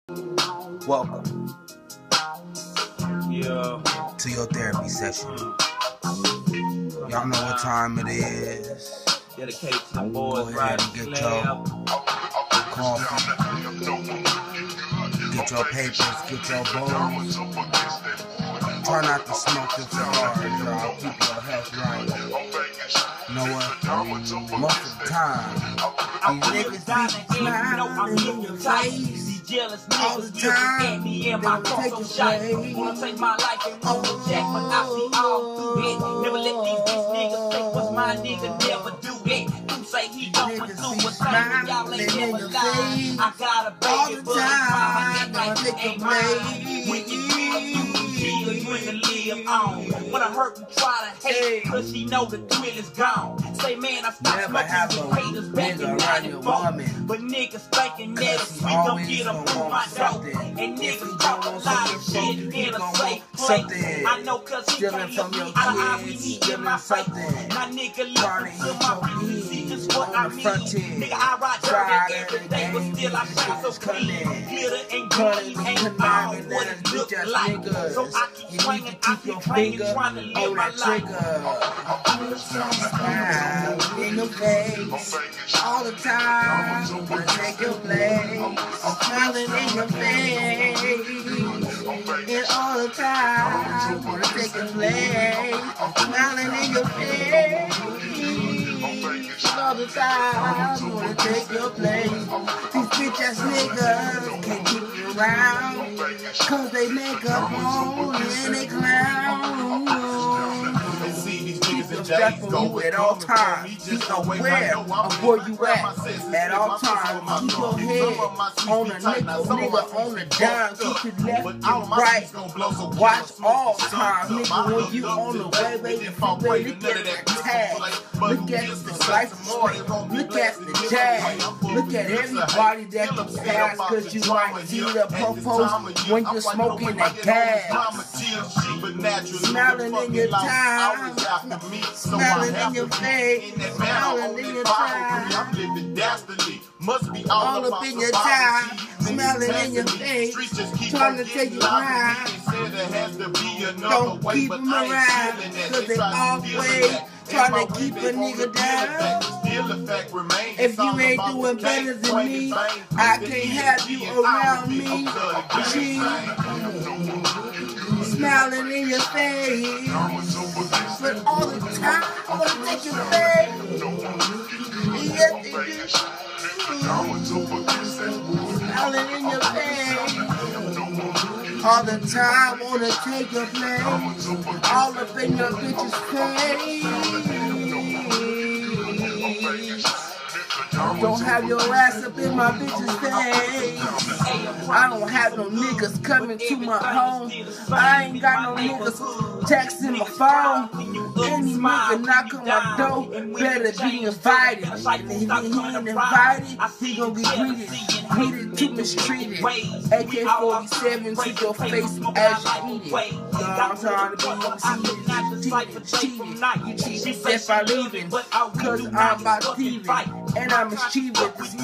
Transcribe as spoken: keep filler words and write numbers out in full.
Welcome yeah. to your therapy session. Y'all know what time it is. Dedicated to the boys. Go ahead and get your coffee, get your papers, get your bowls. Try not to smoke too hard, y'all. Keep your health right. You know what? Most of the time, these niggas be smiling in your face. Jealous all the niggas time. looking at me and my cross so shy. Wanna take my life and wanna jack, but I see all through it. Never let these bitch niggas think what's my nigga, never do it. Who say he don't do suicide? Y'all ain't never lied. I got a baby, but I'm like you ain't mine. When you kill, you can kill, you ain't to live on. When I hurt and try to hate, cause she know the thrill is gone. Say man, I stopped smoking with haters back in ninety-four. But niggas thinking that if we gon' get them through my door. And niggas talk a lot of shit in a safe place. I know cause he can't look me out of eye when he in my face. Now nigga listen to my music, see just what I mean. Nigga, I ride dirty every day, but still I shine so clean. Glitter and green ain't all what it look like. So I keep swinging, I keep banging, trying to live my life. Smile in your face all the time. Wanna take your place. Smiling in your face and all the time. Wanna take your place. Smiling in your face all the time. Wanna take your place. These bitch ass niggas can't keep you around, cause they make up on and they clown. Strap on you at all times. Be aware of where you at at all times. Keep your head on the nickel, nigga, on the dime. Keep it left and right. Watch all times, nigga, when you on the way, baby, baby, look at the tag. Look at the life plate. Look at the jag. Look at everybody that can pass, cause you might see the purpose when you're smoking that gas. Smiling in your time. Smiling in your face, smiling in your time, all up in your time, smiling in your face, trying to take you around. Don't keep them around, cause they always trying to keep a nigga down. If you ain't doing better than me, I can't have you around me. G, smiling in your face, but all the time I wanna take your face. Yes, they do. Smiling in your face, all the time I wanna take your place, all up in your bitch's face. Don't have your ass up in my bitch's face. I don't have no niggas coming to my home. I ain't got no niggas texting my phone. Any nigga knock on my door better be invited. And if he ain't invited, he gon' get greeted. Greeted to mistreated. A K forty-seven to your face as you eat it. I'm trying to be cheated. You cheated if I leaving, cause I'm about thieving. And I'm mischievous